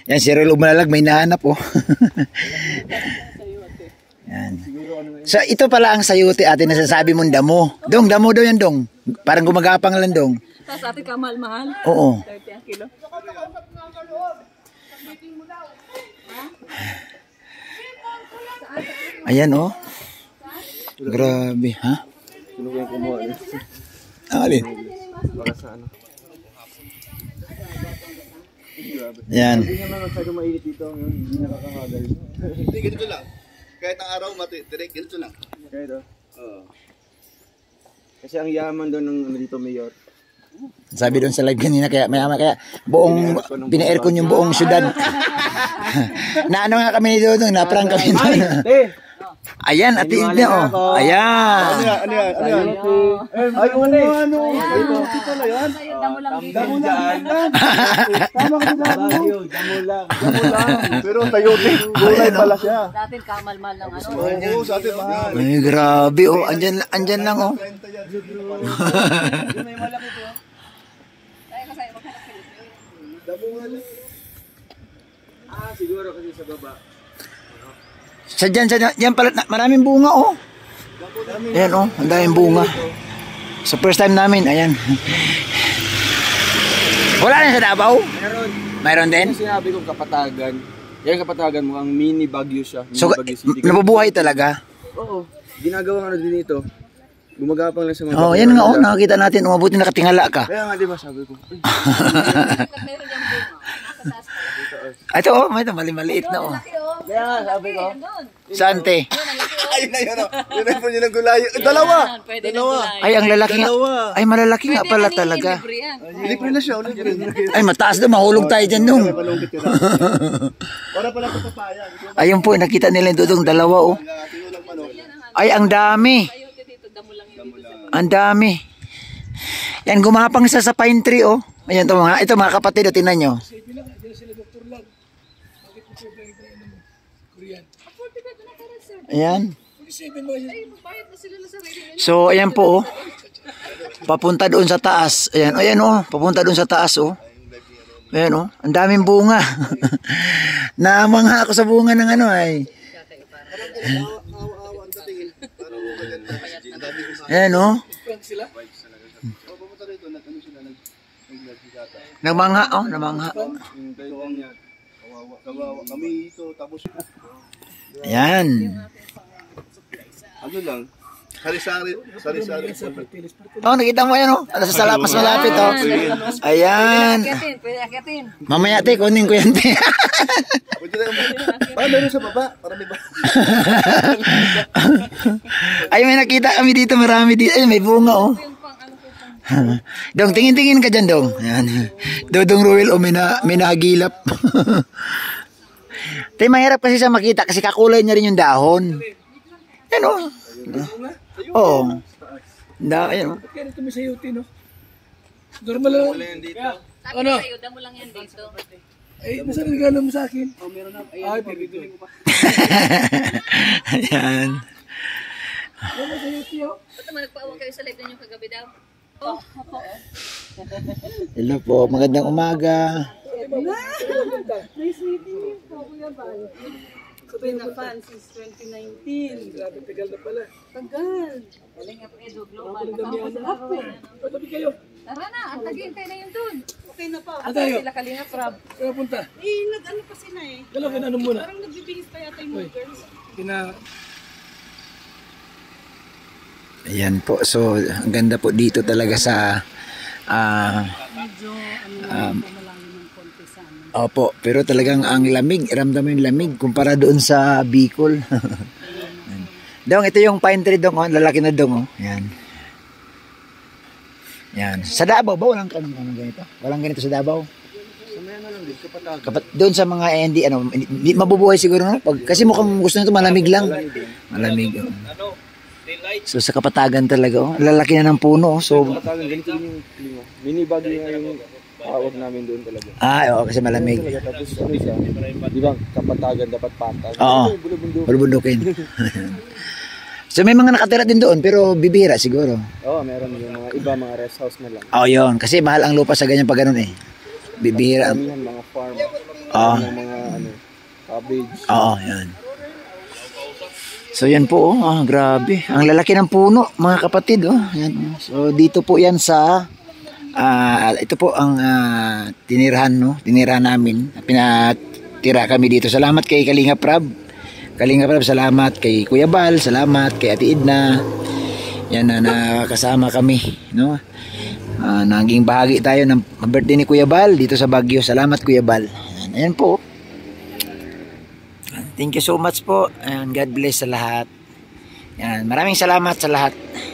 Yan, si Rel Umalalag, may nahanap oh. Yan. So, ito pala ang sayote ate na sasabi mong damo. Dong, damo daw yan, Dong. Parang gumagapang lang, Dong. Tapos ate kamahal-mahal. Oo. 30 ang kilo. Ayan, oh. Grabe, ha? Sino kaya kumuha niya? Alin? Para sa ano? Yan. Hindi naman masyado mainit dito ngayon. Hindi nakakamagal. Hindi, ganito lang. Kahit ang araw, direct, ganito lang. Kaya ito. Oo. Kasi ang yaman doon ng ano dito, Mayor. Sabi doon sa live kanina, kaya buong, pina-aircon yung buong syudad. Na ano nga kami ni Dodong, na-prank kami doon. Ayan, at oh. Ayan. Ano yan? Ay, ano? Dito na yan. Damo lang dito. Damo lang. Tama ka dito. Damo lang. Pero sayote, gulay pala siya. Dati kamal-mahal ng ano. Oo, sa atin mahal. Ay, grabe, oh. Andyan lang, oh. May malaki po. Siguro kasi sa baba. Diyan pala, maraming bunga, oh. Ayan, oh, ang daming bunga. So, first time namin, ayan. Wala na sa Davao? Meron. Mayroon din? Kasi sinabi kong Kapatagan. Yan Kapatagan mo, ang mini Baguio siya. Mini So, Baguio City. nabubuhay talaga? Oo. Ginagawang ano din ito. Gumagapang lang sa mga Oh, yan nga, oh, nakakita natin, umabuti nakatingala ka. Kaya nga, di ba sabi ko, Meron yung bunga. Nasa taas pala. Ito, oh, ito, maliit na, oh. kaya nga, sabi ko. Doon. Saan, te? Ayun na yun, yun na po yun ang gulay. Dalawa. Pwede na Dalawa. gulay. Ay, ang lalaki nga. Dalawa. Ay, malalaki nga pala talaga. Libre yan. Libre na siya, libre. Ay, mataas na, mahulog tayo dyan nung. Malungkit ka na. Para pala ito papaya. Ayun po, nakita nila yung dudong dalawa, oh. Tinulang manok. Ay, ang dami. Sayote dito, damo lang yung dito sa Ang dami. Yan, gumapang isa sa pine tree, oh. Ayan, ito mga kapatid, oh, tingnan nyo. Ayan. So, ayan po, oh. Papunta doon sa taas. Ayan, ayan, oh. Papunta doon sa taas, oh. Ayan, oh. Ang daming bunga. Namangha ako sa bunga ng ano, ay. Ayan, oh. Namangha, oh. Namangha. Kawawa kami ito, tapos Ayan. ano lang, sari-sari. Oh, nakita mo yan, oh. Mas malapit, oh. Ayan. Akitin, pwede akitin. Mamaya, te, kunin ko yan, te. Meron sa baba, para may ba? Ay, may nakita kami dito, marami dito. Ay, may bunga, oh. Dong, tingin-tingin ka dyan, Dong. Ayan. Dodong Ruel, oh, may nahagilap. Te, mahirap kasi siya makita kasi kakulay niya rin yung dahon. Yan, oh. Oo. Ayan, oh. Kaya ito may sayote, no? Normal lang. Ano? Damo lang yan dito. Ay, nasa regalo mo sa akin? Oh, meron na. Ay, pipili mo pa. Ayan. Ano may sayote, oh? Ba't naman nagpaawa kayo sa live ninyo kagabi daw? Oh, Hello po, magandang umaga. Nice meeting you. Kuya Bal. Sabi na fan since 2019. Grabe, tagal na pala. Tagal. galing nga po Edo Global. Patabi kayo. Tara na, ang taghihintay na yun dun. Okay na pa. Asa sila Kalinga Prab. Kaya punta. Nag-ano pa sila eh. Dalawa, kinano muna. Parang nagbibihis pa yata yung mga girls. Ayan po, so ang ganda po dito talaga sa opo, pero talagang ang lamig, ramdam mo yung lamig kumpara doon sa Bicol. Dong, ito yung pine tree dong, oh, lalaki na dong, oh. Yan. Yan. Sa Davao ba walang ganito? Walang ganito sa Davao? Doon sa mga hindi hindi mabubuhay siguro, no? Kasi mukhang gusto nito malamig lang. Malamig. Oh. So sa Kapatagan talaga, oh. Lalaki na ng puno, oh. So Kapatagan, ganito yung klima. Mini Baguio nga yung tawag namin doon talaga. oo, kasi malamig. Tapos ano siya, di ba Kapatagan dapat patag. Oo. Bulubundok. Bulubundukin. So may mga nakatira din doon pero bibihira siguro. Oo, meron yung mga iba, mga rest house na lang. Oh, yun. Kasi mahal ang lupa sa ganyan pag ganun eh. Bibihira. Kamihan, mga farm. Ah. Ng mga ano, cabbage. Oo, yan. So yan po, grabe. Ang lalaki ng puno, mga kapatid. Yan. So dito po yan sa, ito po ang tinirahan, no? Tinirahan namin. Pinatira kami dito. Salamat kay Kalinga Prab. Kalinga Prab, salamat kay Kuya Bal. Salamat kay Ate Edna. Yan na nakasama kami, no? Naging bahagi tayo ng birthday ni Kuya Bal dito sa Baguio. Salamat Kuya Bal. Ayan po. Thank you so much po and God bless sa lahat. Yan, maraming salamat sa lahat.